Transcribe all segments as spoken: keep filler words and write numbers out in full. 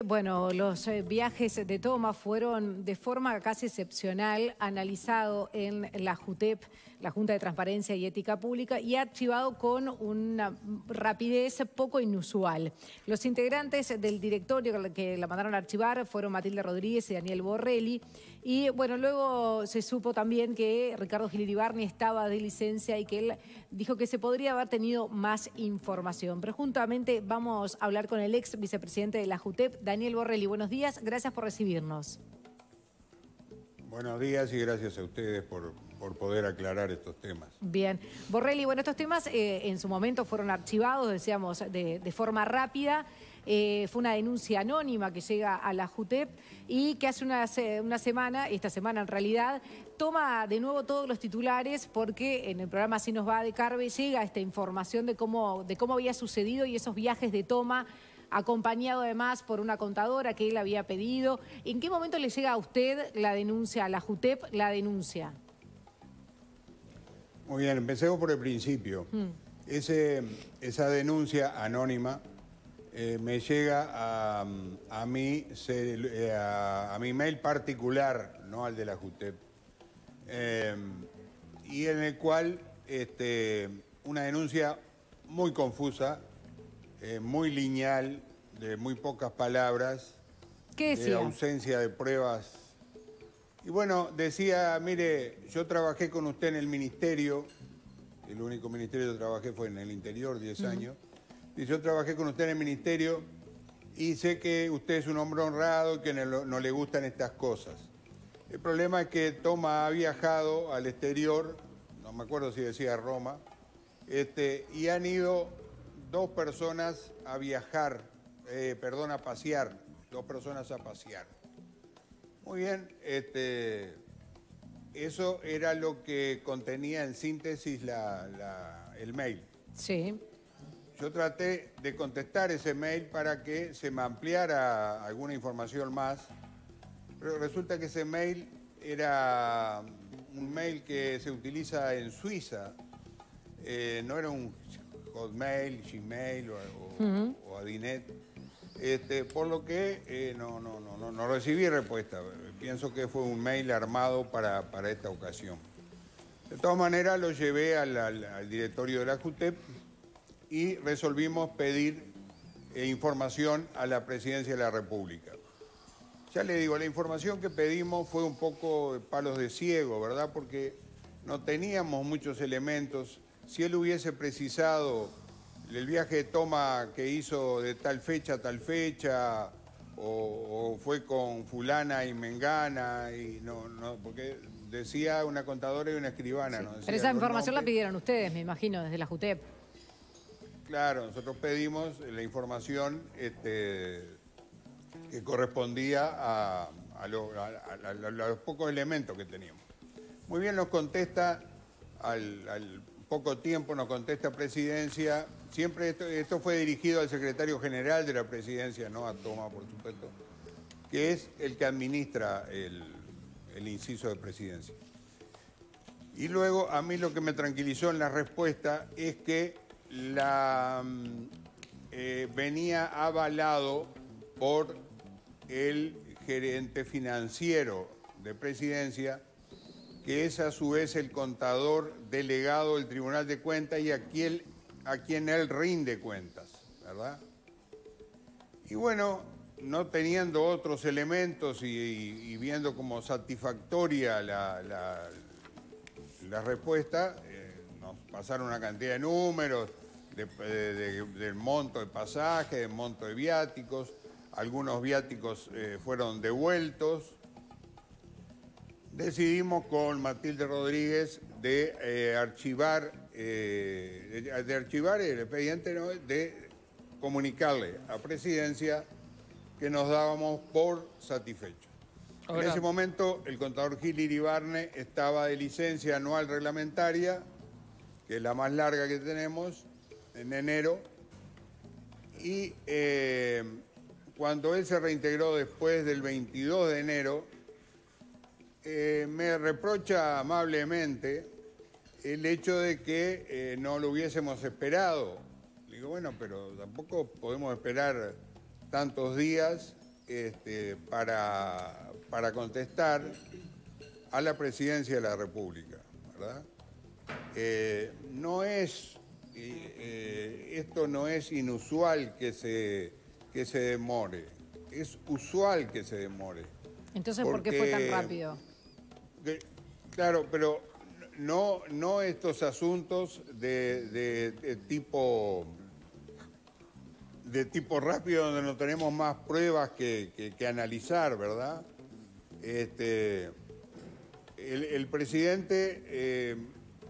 bueno, los eh, viajes de toma fueron de forma casi excepcional analizado en la JUTEP, la Junta de Transparencia y Ética Pública, y archivado con una rapidez poco inusual. Los integrantes del directorio que la mandaron a archivar fueron Matilde Rodríguez y Daniel Borrelli. Y bueno, luego se supo también que Ricardo Gil Iribarne estaba de licencia y que él dijo que se podría haber tenido más información. Pero juntamente vamos a hablar con el ex vicepresidente de la JUTEP, Daniel Borrelli. Buenos días, gracias por recibirnos. Buenos días y gracias a ustedes por, por poder aclarar estos temas. Bien. Borrelli, bueno, estos temas eh, en su momento fueron archivados, decíamos, de, de forma rápida. Eh, fue una denuncia anónima que llega a la JUTEP y que hace una, una semana, esta semana en realidad, toma de nuevo todos los titulares porque en el programa Así nos va de Carve llega esta información de cómo, de cómo había sucedido y esos viajes de toma, acompañado además por una contadora que él había pedido. ¿En qué momento le llega a usted la denuncia, a la JUTEP, la denuncia? Muy bien, empecemos por el principio. Mm. Ese, esa denuncia anónima eh, me llega a, a, mi, a, a mi mail particular, no al de la JUTEP, eh, y en el cual este, una denuncia muy confusa, Eh, muy lineal, de muy pocas palabras, ¿qué decía? De ausencia de pruebas. Y bueno, decía, mire, yo trabajé con usted en el ministerio, el único ministerio que trabajé fue en el interior, diez años, y yo trabajé con usted en el ministerio y sé que usted es un hombre honrado y que no, no le gustan estas cosas. El problema es que Toma ha viajado al exterior, no me acuerdo si decía Roma, este, y han ido dos personas a viajar, eh, perdón, a pasear, dos personas a pasear. Muy bien, este, eso era lo que contenía en síntesis la, la, el mail. Sí. Yo traté de contestar ese mail para que se me ampliara alguna información más, pero resulta que ese mail era un mail que se utiliza en Suiza, eh, no era un Hotmail, Gmail o, o, uh-huh. o Adinet, este, por lo que eh, no, no, no, no, no recibí respuesta. Pienso que fue un mail armado para, para esta ocasión. De todas maneras, lo llevé al, al, al directorio de la JUTEP y resolvimos pedir eh, información a la Presidencia de la República. Ya le digo, la información que pedimos fue un poco palos de ciego, ¿verdad? Porque no teníamos muchos elementos. Si él hubiese precisado el viaje de toma que hizo de tal fecha a tal fecha, o, o fue con fulana y mengana, y no, no, porque decía una contadora y una escribana. Sí, ¿no? Pero esa información nombres. La pidieron ustedes, me imagino, desde la JUTEP. Claro, nosotros pedimos la información este, que correspondía a, a, lo, a, a, a los pocos elementos que teníamos. Muy bien, nos contesta al... al poco tiempo nos contesta Presidencia, siempre esto, esto fue dirigido al secretario general de la Presidencia, no a Toma, por supuesto, que es el que administra el, el inciso de Presidencia. Y luego a mí lo que me tranquilizó en la respuesta es que la, eh, venía avalado por el gerente financiero de Presidencia, que es a su vez el contador delegado del Tribunal de Cuentas y a quien, a quien él rinde cuentas, ¿verdad? Y bueno, no teniendo otros elementos y, y, y viendo como satisfactoria la, la, la respuesta, eh, nos pasaron una cantidad de números, de, de, de, del monto de pasaje, del monto de viáticos, algunos viáticos eh, fueron devueltos. Decidimos con Matilde Rodríguez de eh, archivar, eh, de, de archivar el expediente, ¿no? De comunicarle a Presidencia que nos dábamos por satisfechos. Ahora, en ese momento el contador Gil Iribarne estaba de licencia anual reglamentaria, que es la más larga que tenemos, en enero, y eh, cuando él se reintegró después del veintidós de enero, Eh, me reprocha amablemente el hecho de que eh, no lo hubiésemos esperado. Le digo, bueno, pero tampoco podemos esperar tantos días este, para, para contestar a la presidencia de la República, ¿verdad? Eh, no es, eh, esto no es inusual que se, que se demore, es usual que se demore. Entonces, ¿por qué fue tan rápido? De, claro, pero no, no estos asuntos de, de, de tipo de tipo rápido donde no tenemos más pruebas que, que, que analizar, ¿verdad? Este, el, el presidente eh,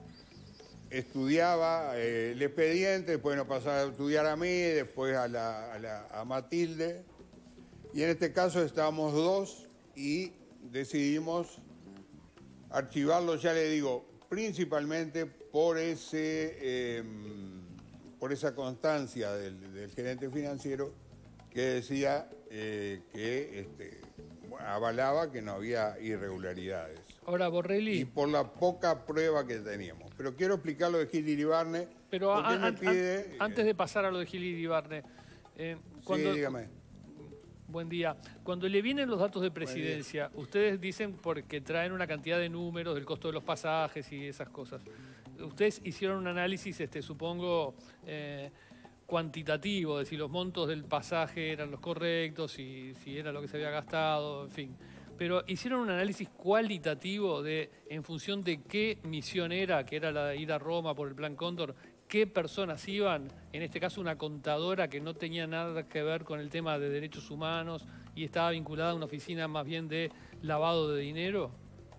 estudiaba eh, el expediente, después nos pasaba a estudiar a mí, después a, la, a, la, a Matilde, y en este caso estábamos dos y decidimos archivarlo, ya le digo, principalmente por ese eh, por esa constancia del, del gerente financiero que decía eh, que este, avalaba que no había irregularidades. Ahora, Borrelli... Y por la poca prueba que teníamos. Pero quiero explicar lo de Gil Iribarne. Pero a, an, pide, an, antes de pasar a lo de Gil Iribarne... Eh, cuando, sí, dígame. Buen día. Cuando le vienen los datos de presidencia, ustedes dicen porque traen una cantidad de números del costo de los pasajes y esas cosas. Ustedes hicieron un análisis, este, supongo, eh, cuantitativo, de si los montos del pasaje eran los correctos, y si era lo que se había gastado, en fin. Pero hicieron un análisis cualitativo de, en función de qué misión era, que era la de ir a Roma por el Plan Cóndor, qué personas iban, en este caso una contadora que no tenía nada que ver con el tema de derechos humanos y estaba vinculada a una oficina más bien de lavado de dinero.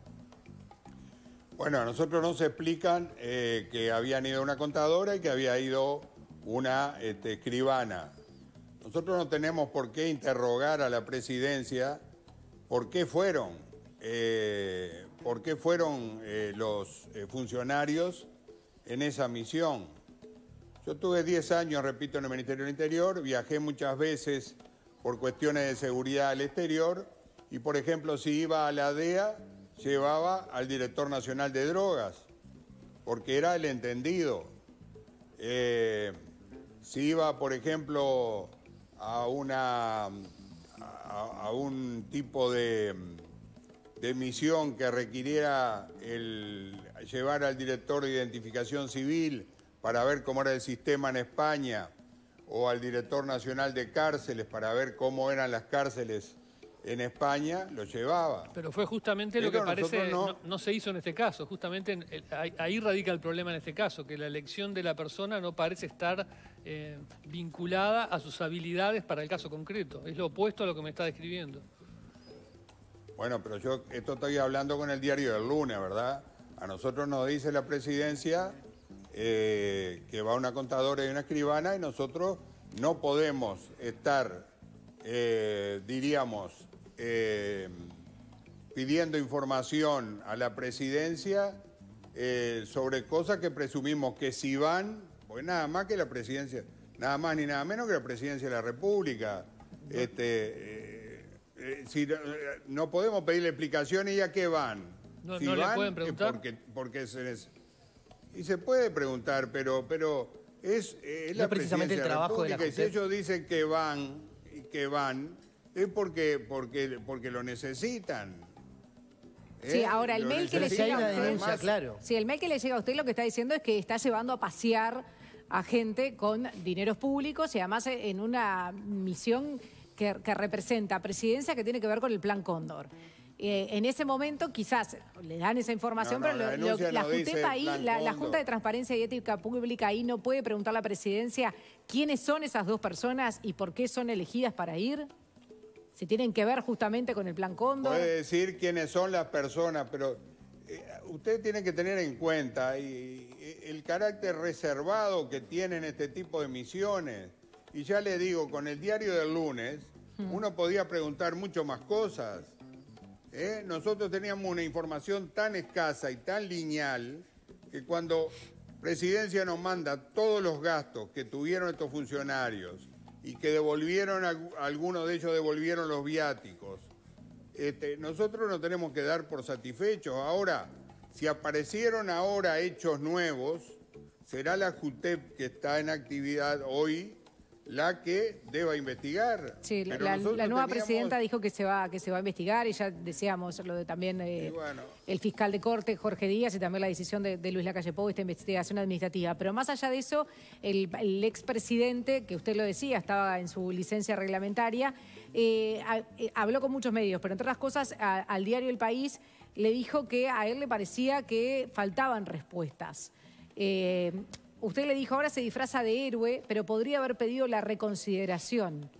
Bueno, a nosotros nos explican eh, que habían ido una contadora y que había ido una este, escribana. Nosotros no tenemos por qué interrogar a la presidencia por qué fueron, eh, por qué fueron eh, los eh, funcionarios en esa misión. Yo tuve diez años, repito, en el Ministerio del Interior, viajé muchas veces por cuestiones de seguridad al exterior y, por ejemplo, si iba a la D E A, llevaba al director nacional de drogas, porque era el entendido. Eh, si iba, por ejemplo, a, una, a, a un tipo de, de misión que requiriera el, llevar al director de identificación civil para ver cómo era el sistema en España, o al director nacional de cárceles para ver cómo eran las cárceles en España, lo llevaba. Pero fue justamente Pero lo que parece no... No, no se hizo en este caso. Justamente en el, ahí, ahí radica el problema en este caso, que la elección de la persona no parece estar eh, vinculada a sus habilidades para el caso concreto. Es lo opuesto a lo que me está describiendo. Bueno, pero yo esto estoy hablando con el diario del lunes, ¿verdad? A nosotros nos dice la presidencia eh, que va una contadora y una escribana y nosotros no podemos estar, eh, diríamos, eh, pidiendo información a la presidencia eh, sobre cosas que presumimos que si van, pues nada más que la presidencia, nada más ni nada menos que la presidencia de la República. Este, eh, eh, si, eh, no podemos pedirle explicaciones y a qué van. No, si no van, le pueden preguntar. Porque, porque se les... Y se puede preguntar, pero, pero es, es no la precisamente el trabajo de la República, y si ellos dicen que van, y que van, es porque, porque, porque lo necesitan. ¿Eh? Sí, ahora el lo mail que le Si hay llega una a usted, denuncia, claro. Sí, el mail que le llega a usted lo que está diciendo es que está llevando a pasear a gente con dineros públicos y además en una misión que, que representa presidencia que tiene que ver con el Plan Cóndor. Eh, en ese momento quizás le dan esa información, No, no, pero la lo, lo, la no JUTEP ahí, la, la Junta de Transparencia y Ética Pública ahí no puede preguntar a la presidencia quiénes son esas dos personas y por qué son elegidas para ir. Si tienen que ver justamente con el Plan Cóndor. Puede decir quiénes son las personas, pero eh, usted tiene que tener en cuenta y, y, el carácter reservado que tienen este tipo de misiones. Y ya le digo, con el diario del lunes, hmm. uno podía preguntar mucho más cosas. ¿Eh? Nosotros teníamos una información tan escasa y tan lineal que cuando Presidencia nos manda todos los gastos que tuvieron estos funcionarios y que devolvieron, algunos de ellos devolvieron los viáticos, este, nosotros nos tenemos que dar por satisfechos. Ahora, si aparecieron ahora hechos nuevos, será la JUTEP que está en actividad hoy la que deba investigar. Sí, la, Pero la- nosotros la nueva teníamos- presidenta dijo que se va que se va a investigar y ya decíamos lo de también eh, Y bueno. el fiscal de corte, Jorge Díaz, y también la decisión de, de Luis Lacalle Pou, esta investigación administrativa. Pero más allá de eso, el, el expresidente, que usted lo decía, estaba en su licencia reglamentaria, eh, a- eh, habló con muchos medios, pero entre otras cosas, a- al diario El País le dijo que a él le parecía que faltaban respuestas. Eh, usted le dijo, ahora se disfraza de héroe, pero podría haber pedido la reconsideración.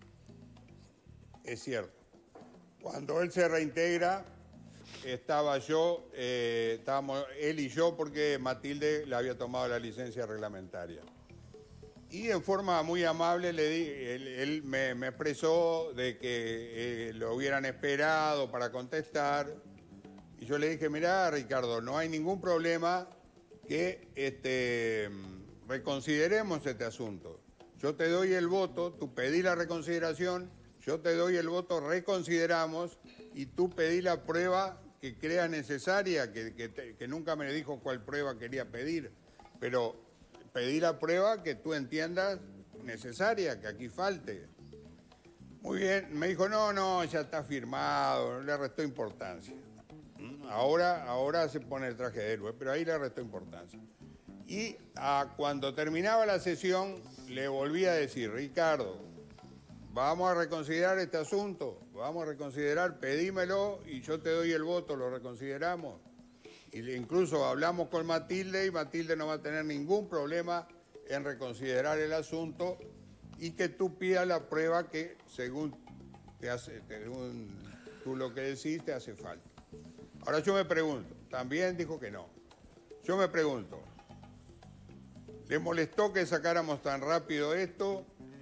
Es cierto. Cuando él se reintegra, estaba yo, eh, estábamos él y yo, porque Matilde le había tomado la licencia reglamentaria. Y en forma muy amable le di, él, él me, me expresó de que eh, lo hubieran esperado para contestar. Y yo le dije, mirá, Ricardo, no hay ningún problema que este, reconsideremos este asunto. Yo te doy el voto, tú pedí la reconsideración, yo te doy el voto, reconsideramos, y tú pedí la prueba que creas necesaria, que, que, te, que nunca me dijo cuál prueba quería pedir, pero pedí la prueba que tú entiendas necesaria, que aquí falte. Muy bien, me dijo, no, no, ya está firmado, le restó importancia. Ahora, ahora se pone el traje de héroe, pero ahí le restó importancia. Y a, cuando terminaba la sesión, le volví a decir, Ricardo, vamos a reconsiderar este asunto, vamos a reconsiderar, pedímelo y yo te doy el voto, lo reconsideramos. Y le, incluso hablamos con Matilde y Matilde no va a tener ningún problema en reconsiderar el asunto y que tú pidas la prueba que según, te hace, según tú lo que decís te hace falta. Ahora yo me pregunto, también dijo que no. Yo me pregunto, ¿le molestó que sacáramos tan rápido esto?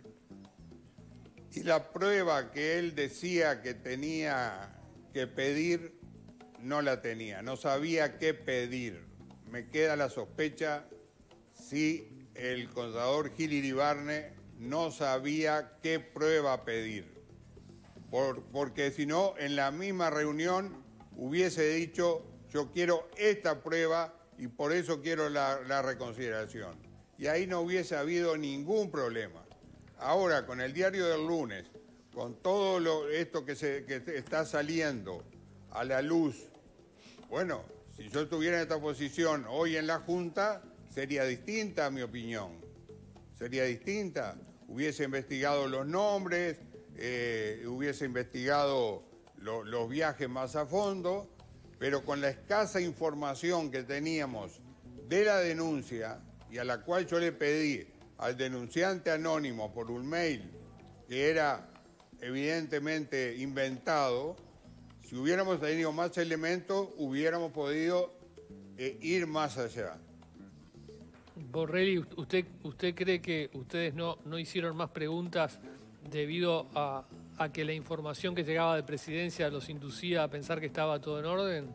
Y la prueba que él decía que tenía que pedir, no la tenía, no sabía qué pedir. Me queda la sospecha si el contador Gil Iribarne no sabía qué prueba pedir. Por, porque si no, en la misma reunión hubiese dicho, yo quiero esta prueba y por eso quiero la, la reconsideración. Y ahí no hubiese habido ningún problema. Ahora, con el diario del lunes, con todo lo, esto que, se, que está saliendo a la luz, bueno, si yo estuviera en esta posición hoy en la Junta, sería distinta mi opinión. Sería distinta. Hubiese investigado los nombres, eh, hubiese investigado lo, los viajes más a fondo, pero con la escasa información que teníamos de la denuncia y a la cual yo le pedí al denunciante anónimo por un mail que era evidentemente inventado, si hubiéramos tenido más elementos, hubiéramos podido eh, ir más allá. Borrelli, ¿usted, usted cree que ustedes no, no hicieron más preguntas debido a, a que la información que llegaba de presidencia los inducía a pensar que estaba todo en orden?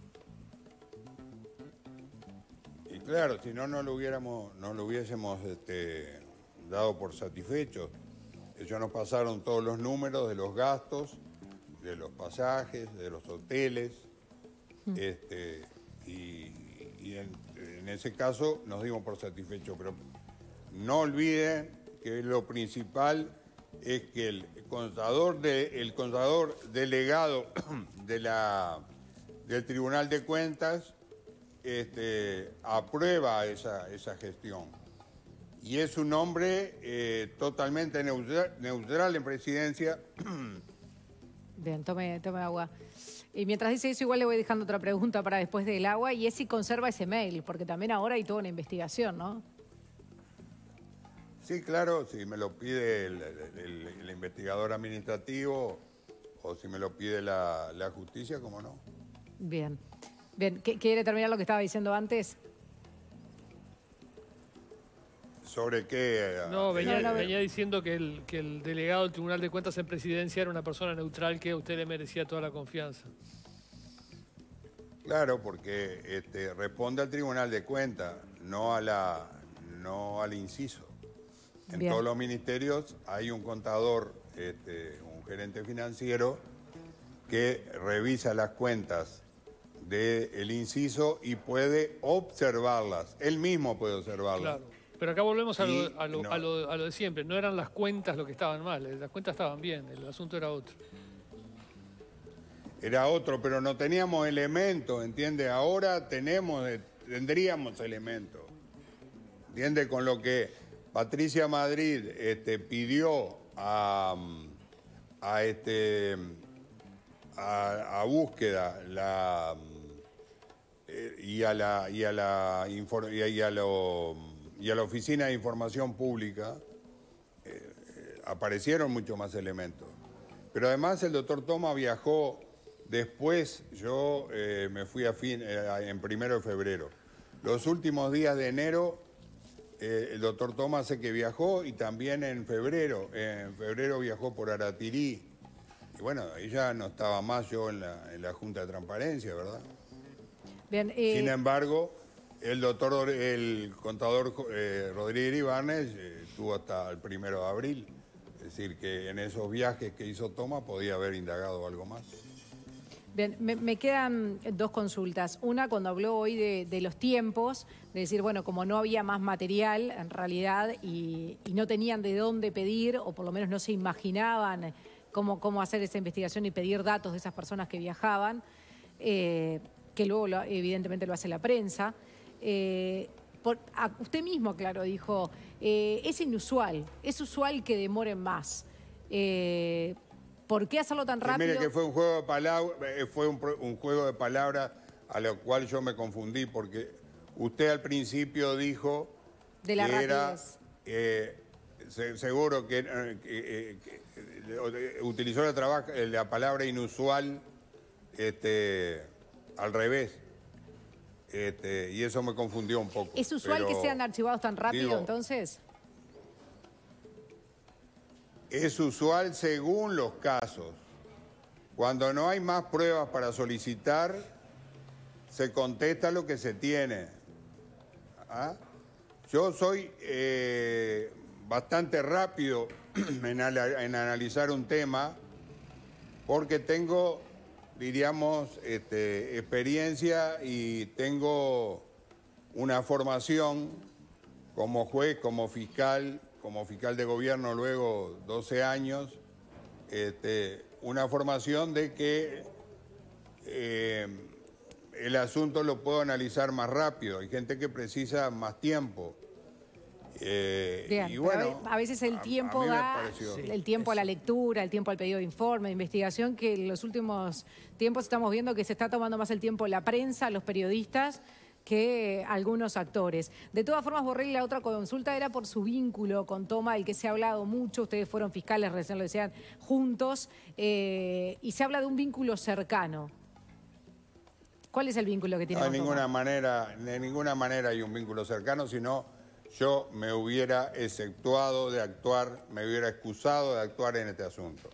Y claro, si no, no lo hubiéramos, no lo hubiésemos este, dado por satisfechos. Ellos nos pasaron todos los números de los gastos, de los pasajes, de los hoteles, mm. este, y, y en, en ese caso nos dimos por satisfechos. Pero no olviden que lo principal es que el contador, de, el contador delegado de la, del Tribunal de Cuentas este, aprueba esa, esa gestión. Y es un hombre eh, totalmente neutral, neutral en presidencia. Bien, tome, tome agua. Y mientras dice eso, igual le voy dejando otra pregunta para después del agua, y es si conserva ese mail, porque también ahora hay toda una investigación, ¿no? Sí, claro, si me lo pide el, el, el investigador administrativo o si me lo pide la, la justicia, ¿cómo no? Bien. Bien, ¿quiere terminar lo que estaba diciendo antes? ¿Sobre qué? No, venía, no, no, venía diciendo que el, que el delegado del Tribunal de Cuentas en presidencia era una persona neutral que a usted le merecía toda la confianza. Claro, porque este, responde al Tribunal de Cuentas, no, a la, no al inciso. En Bien. Todos los ministerios hay un contador, este, un gerente financiero, que revisa las cuentas del inciso y puede observarlas. Él mismo puede observarlas. Claro. Pero acá volvemos a lo, Y a, lo, no. a, lo, a lo de siempre. No eran las cuentas lo que estaban mal, las cuentas estaban bien, el asunto era otro. Era otro, pero no teníamos elementos, ¿entiende? Ahora tenemos, tendríamos elementos, ¿entiende? Con lo que Patricia Madrid este, pidió a, a, este, a, a búsqueda la, eh, y, a la, y, a la, infor, y, a, y, a lo, y a la Oficina de Información Pública, eh, eh, aparecieron muchos más elementos. Pero además el doctor Toma viajó después, yo eh, me fui a fin, eh, en primero de febrero. Los últimos días de enero, eh, el doctor Toma sé que viajó y también en febrero, eh, en febrero viajó por Aratirí. Y bueno, ahí ya no estaba más yo en la, en la Junta de Transparencia, ¿verdad? Bien, eh... Sin embargo, el doctor, el contador eh, Rodríguez Ibáñez eh, estuvo hasta el primero de abril. Es decir, que en esos viajes que hizo Toma podía haber indagado algo más. Bien, me, me quedan dos consultas. Una, cuando habló hoy de, de los tiempos, de decir, bueno, como no había más material en realidad y, y no tenían de dónde pedir, o por lo menos no se imaginaban cómo, cómo hacer esa investigación y pedir datos de esas personas que viajaban, eh, que luego lo, evidentemente lo hace la prensa. Eh, por, a, usted mismo, claro, dijo, eh, es inusual, es usual que demoren más. Eh, ¿Por qué hacerlo tan rápido? Sí, mire que fue un juego de palabras, fue un, un juego de palabras a lo cual yo me confundí, porque usted al principio dijo de la que rapidez. era eh, se, seguro que, eh, que, que utilizó la, trabaja, la palabra inusual este, al revés. Este, y eso me confundió un poco. ¿Es usual pero, que sean archivados tan rápido, digo, entonces? Es usual según los casos. Cuando no hay más pruebas para solicitar, se contesta lo que se tiene. ¿Ah? Yo soy eh, bastante rápido en, en analizar un tema porque tengo, diríamos, este, experiencia y tengo una formación como juez, como fiscal, como fiscal de gobierno luego doce años, este, una formación de que eh, el asunto lo puedo analizar más rápido. Hay gente que precisa más tiempo. Eh, Bien, y bueno, a veces el tiempo a, a mí me da, pareció. el tiempo a la lectura, el tiempo al pedido de informe, de investigación, que en los últimos tiempos estamos viendo que se está tomando más el tiempo la prensa, los periodistas, que algunos actores. De todas formas, Borrelli, la otra consulta era por su vínculo con Toma, del que se ha hablado mucho. Ustedes fueron fiscales, recién lo decían, juntos, eh, y se habla de un vínculo cercano. ¿Cuál es el vínculo que tiene No, con de ninguna Toma? manera, de ninguna manera hay un vínculo cercano, sino yo me hubiera exceptuado de actuar, me hubiera excusado de actuar en este asunto.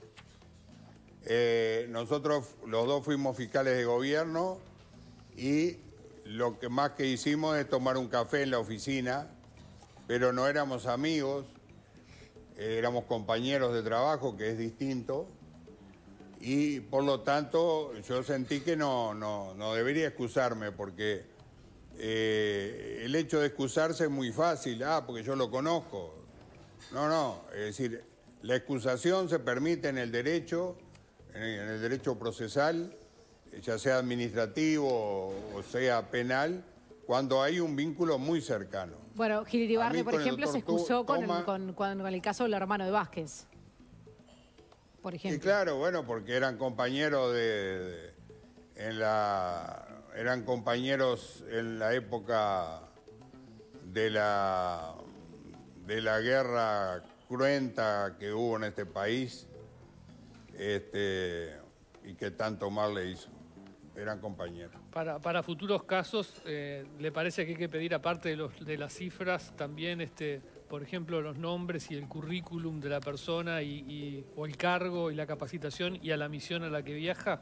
Eh, nosotros los dos fuimos fiscales de gobierno y lo que más que hicimos es tomar un café en la oficina, pero no éramos amigos, eh, éramos compañeros de trabajo, que es distinto, y por lo tanto yo sentí que no, no, no debería excusarme, porque eh, el hecho de excusarse es muy fácil, ah, porque yo lo conozco. No, no, es decir, la excusación se permite en el derecho, en el derecho procesal, ya sea administrativo o sea penal, cuando hay un vínculo muy cercano. Bueno, Gil Iribarne, por ejemplo, se excusó con, Toma, el, con, con, con el caso del hermano de Vázquez, por ejemplo. Y claro, bueno, porque eran compañeros de, de en la eran compañeros en la época de la de la guerra cruenta que hubo en este país, este, y que tanto mal le hizo. Eran compañeros. Para, para futuros casos, eh, ¿le parece que hay que pedir, aparte de, los, de las cifras, también, este, por ejemplo, los nombres y el currículum de la persona y, y, o el cargo y la capacitación y a la misión a la que viaja?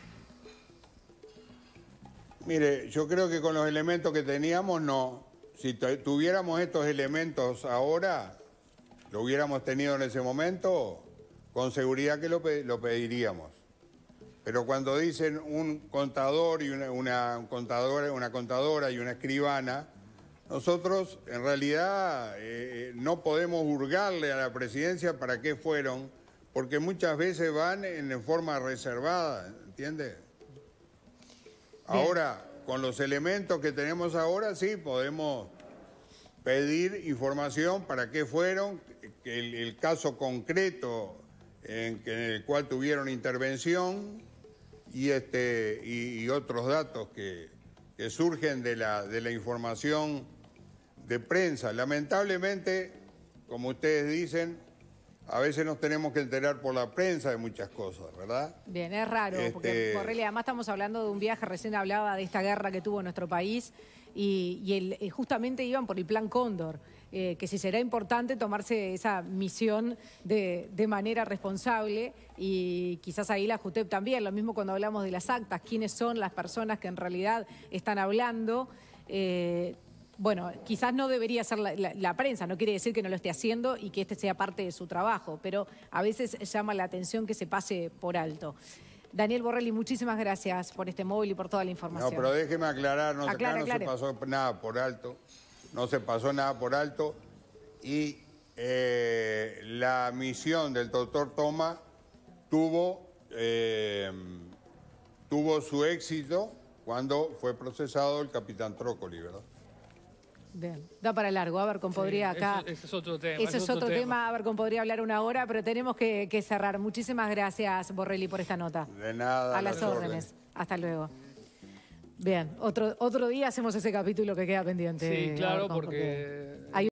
Mire, yo creo que con los elementos que teníamos, no. Si tuviéramos estos elementos ahora, lo hubiéramos tenido en ese momento, con seguridad que lo, pe lo pediríamos. Pero cuando dicen un contador y una, una, un contador, una contadora y una escribana, nosotros en realidad eh, no podemos hurgarle a la presidencia para qué fueron, porque muchas veces van en forma reservada, ¿entiende? Ahora, con los elementos que tenemos ahora, sí, podemos pedir información para qué fueron, que el, el caso concreto en, que, en el cual tuvieron intervención y, este, y, y otros datos que, que surgen de la, de la información de prensa. Lamentablemente, como ustedes dicen, a veces nos tenemos que enterar por la prensa de muchas cosas, ¿verdad? Bien, es raro, este... porque Borrelli, además estamos hablando de un viaje, recién hablaba de esta guerra que tuvo nuestro país y, y el, justamente iban por el Plan Cóndor, eh, que si será importante tomarse esa misión de, de manera responsable y quizás ahí la JUTEP también, lo mismo cuando hablamos de las actas, quiénes son las personas que en realidad están hablando. Eh, Bueno, quizás no debería ser la, la, la prensa, no quiere decir que no lo esté haciendo y que este sea parte de su trabajo, pero a veces llama la atención que se pase por alto. Daniel Borrelli, muchísimas gracias por este móvil y por toda la información. No, pero déjeme aclarar, no, Aclara, acá no aclare. se pasó nada por alto, no se pasó nada por alto y eh, la misión del doctor Toma tuvo, eh, tuvo su éxito cuando fue procesado el capitán Trócoli, ¿verdad? Bien, da para largo, Abercon podría sí, acá... Ese, ese es otro tema. Ese es otro, otro tema, tema. Abercon podría hablar una hora, pero tenemos que, que cerrar. Muchísimas gracias, Borrelli, por esta nota. De nada. A las órdenes. órdenes. Hasta luego. Bien, otro, otro día hacemos ese capítulo que queda pendiente. Sí, claro, Abercon, porque... porque hay